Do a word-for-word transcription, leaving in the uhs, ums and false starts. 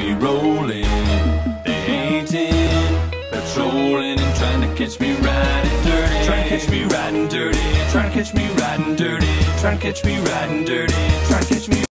me rolling. They hating, patrolling, and trying to catch me riding dirty. Trying to catch me riding dirty. Trying to catch me riding dirty. Trying to catch me riding dirty. Trying to catch me